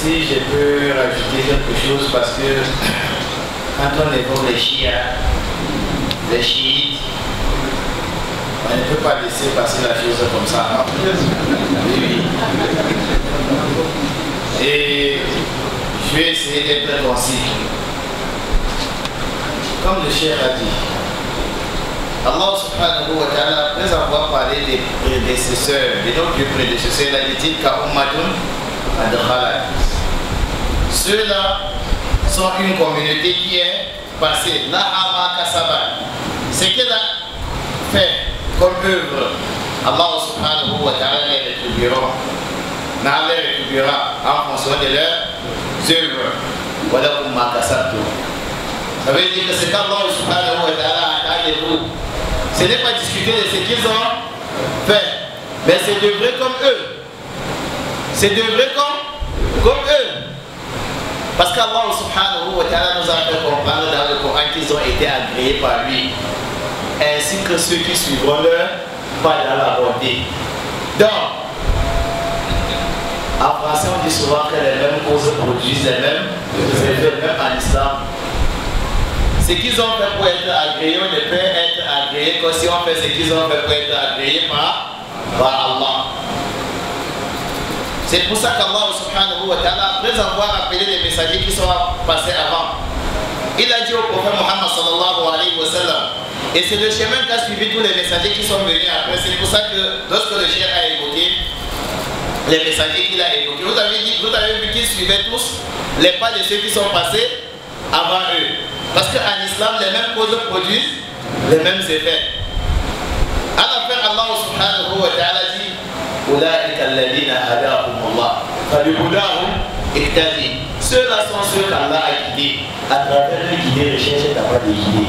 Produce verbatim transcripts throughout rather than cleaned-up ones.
si je peux rajouter quelque chose, parce que quand on évoque les chiites, les chiites, on ne peut pas laisser passer la chose comme ça. Oui, oui. Et je vais essayer d'être concis. Comme le cheikh a dit, Allah subhanahu wa ta'ala, après avoir parlé des prédécesseurs, de nos plus prédécesseurs, il a dit qu'Ummatun adkhalat. Ceux-là sont une communauté qui est passée. Lahama kasabat. Ce qu'elle a fait comme œuvre, Allah subhanahu wa ta'ala les rétribuera. Allah les rétribuera en fonction de leurs œuvres. Voilà ma kasabtu. Ça veut dire que c'est qu'Allah subhanahu wa ta'ala attend de vous. Ce n'est pas discuter de ce qu'ils ont fait, mais c'est de vrai comme eux. C'est de vrai comme, comme eux. Parce qu'Allah subhanahu wa ta'ala nous a fait comprendre dans le Coran qu'ils ont été agréés par lui, ainsi que ceux qui suivront leur pas dans la bonté. Donc, en français on dit souvent que les mêmes causes produisent les mêmes effets, même en islam. Ce qu'ils ont fait pour être agréés, on ne peut être agréé que si on fait ce qu'ils ont fait pour être agréés par, par Allah. C'est pour ça qu'Allah subhanahu wa ta'ala, après avoir appelé les messagers qui sont passés avant, il a dit au prophète Muhammad sallallahu alayhi wa sallam, et c'est le chemin qu'a suivi tous les messagers qui sont venus après. C'est pour ça que lorsque le cheikh a évoqué les messagers qu'il a évoqués, vous avez, dit, vous avez vu qu'ils suivaient tous les pas de ceux qui sont passés avant eux. Parce qu'en islam, les mêmes causes produisent les mêmes effets. À la fin, Allah subhanahu wa ta'ala dit Ulaika alladhina hadahum Allah. Fabihudahum iqtadi. Ceux-là sont ceux qu'Allah a guidés. À travers les guidés, recherche d'avoir des guidés.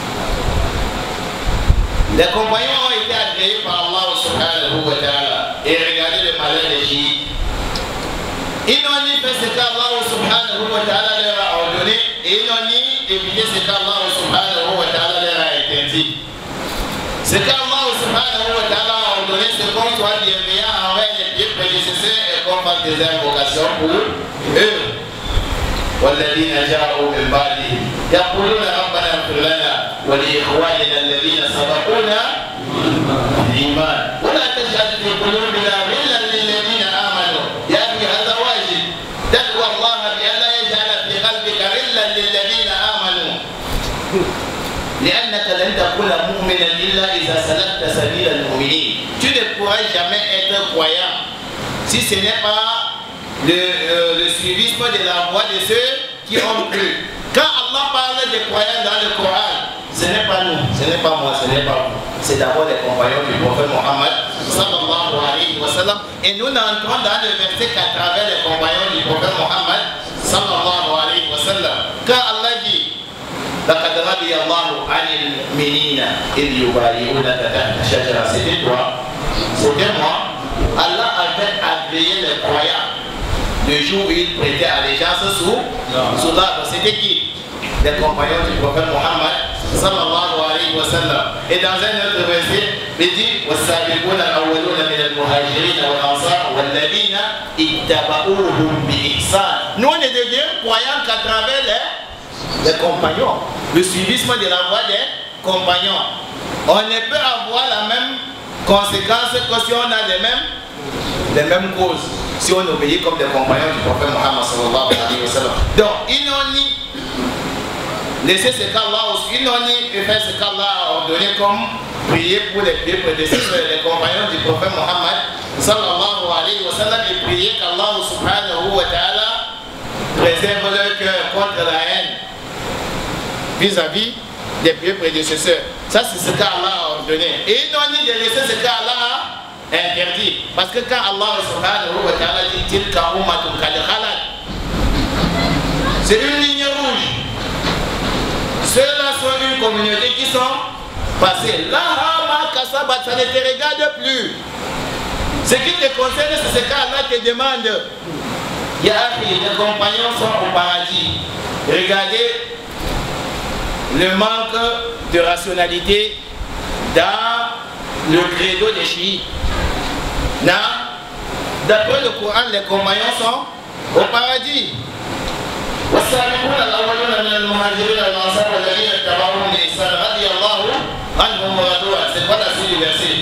Les compagnons ont été agréés par Allah subhanahu wa ta'ala. Et regardez le malheur des chiites. Ils n'ont ni fait ce qu'Allah subhanahu wa ta'ala leur a ordonné, et ils n'ont ni évité ce qu'Allah subhanahu wa ta'ala leur a interdit. Ce qu'Allah subhanahu wa ta'ala a ordonné, c'est qu'on soit bienveillant envers les pieds prédécesseurs et qu'on fasse des invocations pour eux. والذين جاءوا من بعدهم يقولون ربنا اغفر لنا ولإخواننا الذين سبقونا بالإيمان ولا تجعل في قلوبنا غلا للذين آمنوا يا أخي هذا واجب تقوى الله بأن لا يجعل في قلبك غلا للذين آمنوا لأنك لن تكون مؤمنا إلا إذا سلكت سبيل المؤمنين. Tu ne pourras jamais être croyant si ce n'est pas le, euh, le suivisme de la voie de ceux qui ont cru. Quand Allah parle des croyants dans le Coran, ce n'est pas nous, ce n'est pas moi, ce n'est pas vous. C'est d'abord les compagnons du prophète Mohammed sallallahu alayhi wa sallam. Et nous n'entrons dans le verset qu'à travers les compagnons du prophète Mohammed sallallahu alayhi wa sallam. Quand Allah dit لقد رضي الله عن المؤمنين إذ يبايعونك تحت الشجرة, c'était toi, c'était moi. Allah avait agréé les croyants le jour où il prêtait allégeance sous, sous l'arbre. C'était qui? Les compagnons du prophète Mohammed sallallahu alayhi wa sallam. Et dans un autre verset, il dit وَالسَّابِقُونَ الْأَوَّلُونَ مِنَ الْمُهَاجِرِينَ وَالْأَنصَارِ وَالَّذِينَ اتَّبَعُوهُم بِإِحْسَانٍ. Nous on ne devient croyants qu'à travers les, les compagnons, le suivisme de la voie des compagnons. On ne peut avoir la même conséquence que si on a les mêmes, les mêmes causes, si on obéit comme des compagnons du prophète Mohammed sallallahu alayhi wa sallam. Donc, ils n'ont ni laissé ce qu'Allah, ils n'ont ni fait ce qu'Allah a ordonné comme prier pour les pieds prédécesseurs et les compagnons du prophète Mohammed sallallahu alayhi wa sallam, et prier qu'Allah subhanahu wa ta'ala préserve leur cœur contre la haine vis-à-vis des pieds prédécesseurs. Ça, c'est ce qu'Allah a ordonné. Et ils n'ont ni de laisser ce qu'Allah a interdit. Parce que quand Allah subhanahu wa ta'ala dit tilka ummatun qad khalat, c'est une ligne rouge. Ceux-là sont une communauté qui sont passés. Là, ma kasabat, ça ne te regarde plus. Ce qui te concerne, c'est ce qu'Allah te demande. Ya akhi, les compagnons sont au paradis. Regardez le manque de rationalité dans le credo des chiites. D'après le Coran, les compagnons sont au paradis. والسابقون الأولون من المهاجرين والأنصار والذين اتبعوهم بإحسان رضي الله عنهم ورضوا عنه. C'est quoi la suite du verset?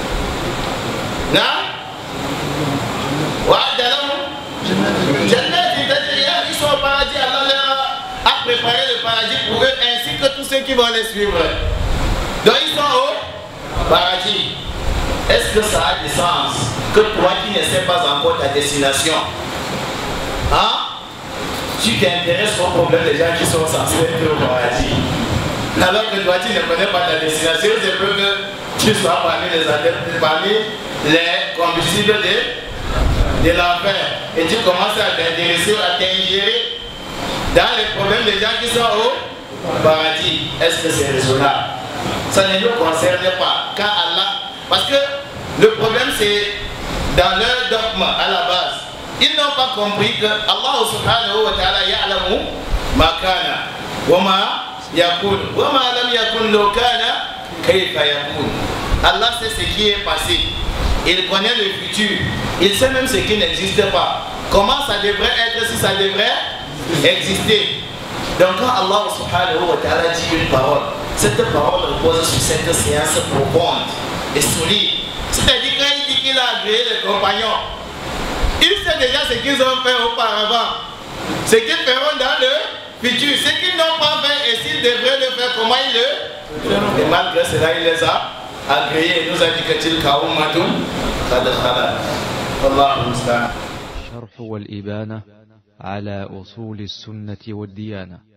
Non? وأعد لهم جنات تجري. Ils sont au paradis. Allah leur a préparé le paradis pour eux ainsi que tous ceux qui vont les suivre. Donc ils sont au paradis. Est-ce que ça a du sens que toi qui ne sais pas encore ta destination, hein, tu t'intéresses au problème des gens qui sont censés être au paradis, alors que toi tu ne connais pas ta destination? C'est peu que tu sois parmi les adeptes, parmi les combustibles de, de l'enfer, et tu commences à t'intéresser, à t'ingérer dans les problèmes des gens qui sont au paradis. Est-ce que c'est raisonnable? Ça ne nous concerne pas. Quand Allah, parce que le problème c'est dans leur dogme à la base. Ils n'ont pas compris que Allah subhanahu wa ta'ala ya'lamu ma kana wa ma yakun wa ma lam yakun law kana kayfa yakun. Allah sait ce qui est passé. Il connaît le futur. Il sait même ce qui n'existe pas. Comment ça devrait être si ça devrait exister. Donc quand Allah subhanahu wa ta'ala dit une parole, cette parole repose sur cette séance profonde et solide. C'est-à-dire quand il dit qu'il a agréé les compagnons, il sait déjà ce qu'ils ont fait auparavant, ce qu'ils feront dans le futur, ce qu'ils n'ont pas fait et s'ils devraient le faire, comment ils le feront. Et malgré cela, il les a agréés et nous a dit que Tilka ummatun qad khalat. Allahu musta'an. الشرح والإبانة على أصول السنة والديانة.